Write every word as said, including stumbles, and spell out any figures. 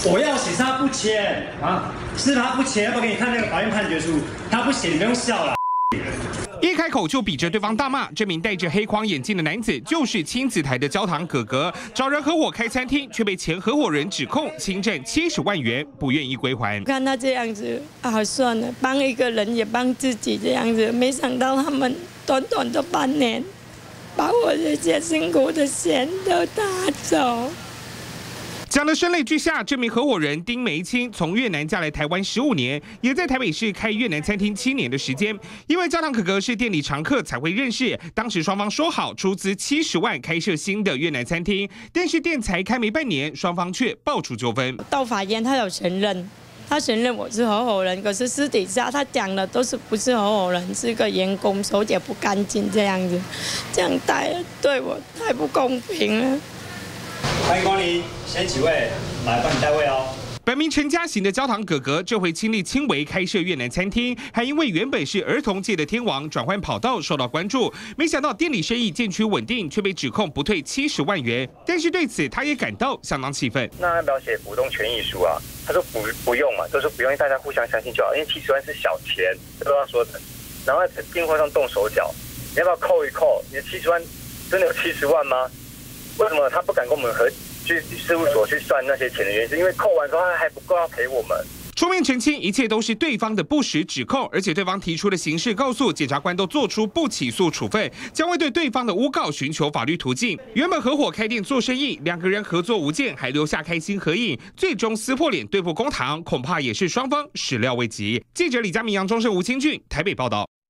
我要写是他不签啊，是他不签，要不给你看那个法院判决书，他不写，你不用笑了。 一开口就比着对方大骂，这名戴着黑框眼镜的男子就是亲子台的焦糖哥哥，找人合伙开餐厅，却被前合伙人指控侵占七十万元，不愿意归还。 看他这样子啊，算了，帮一个人也帮自己这样子，没想到他们短短的半年，把我这些辛苦的钱都拿走。 讲得声泪俱下，这名合伙人丁梅清从越南嫁来台湾十五年，也在台北市开越南餐厅七年的时间。因为焦糖哥哥是店里常客，才会认识。当时双方说好出资七十万开设新的越南餐厅，但是店才开没半年，双方却爆出纠纷。 到法院，他有承认，他承认我是合伙人，可是私底下他讲的都是不是合伙人，是个员工，手脚不干净这样子，这样待对我太不公平了。 欢迎光临，先几位，来帮你带位哦。 本名陈家行的焦糖哥哥，这回亲力亲为开设越南餐厅，还因为原本是儿童界的天王，转换跑道受到关注。没想到店里生意渐趋稳定，却被指控不退七十万元。但是对此，他也感到相当气愤。 那要不要写股东权益书啊？他说不不用嘛，都说不用，大家互相相信就好。因为七十万是小钱，这都要说的。然后在订货上动手脚，你要不要扣一扣？你的七十万真的有七十万吗？为什么他不敢跟我们和去事务所去算那些钱的原因，是因为扣完之后他还不够要赔我们。 出面澄清，一切都是对方的不实指控，而且对方提出的刑事告诉，检察官都做出不起诉处分，将会对对方的诬告寻求法律途径。原本合伙开店做生意，两个人合作无间，还留下开心合影，最终撕破脸对簿公堂，恐怕也是双方始料未及。记者李佳明、杨忠胜、吴清俊台北报道。